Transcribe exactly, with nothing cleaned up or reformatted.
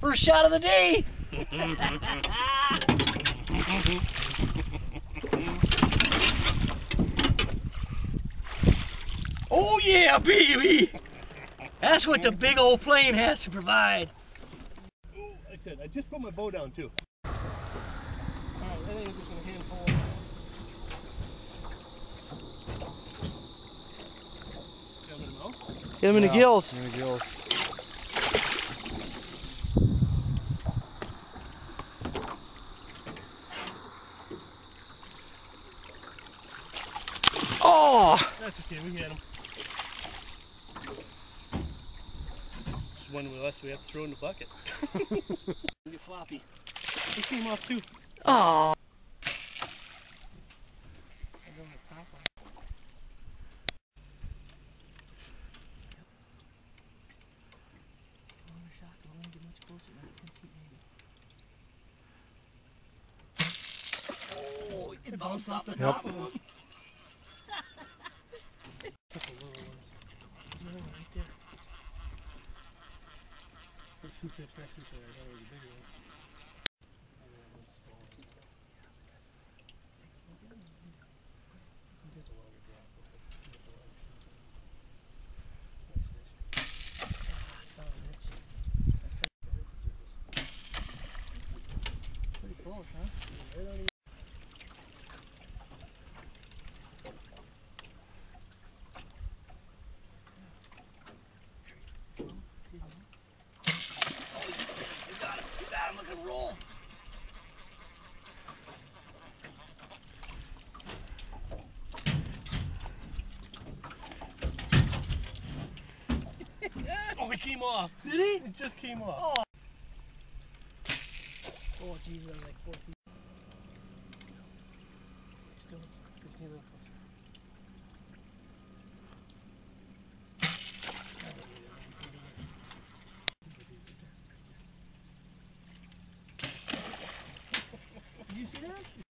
First shot of the day. Oh yeah, baby! That's what the Big Eau Pleine has to provide. Ooh, like I said, I just put my bow down too. Alright, I think I'm just gonna hand pull. Get him in the mouth? Get him in Yeah, the gills. In the gills. Oh! That's okay, we had him. Just one less we have to throw in the bucket. Get floppy. He came off too. Oh! Oh, it bounced off the Yep. top of him. Couple little ones. No, right there. There's two fish next to each other. I thought it was a bigger one. Maybe that one's smaller. He gets a longer drop. He gets a longer shoot. Nice fish. Ah, son of a bitch. That hit the surface. Pretty close, huh? Right on the Oh, he came off. Did he? It just came off. Oh. Oh, geez, I'm like four feet. Still fifteen a little closer. Did you see that?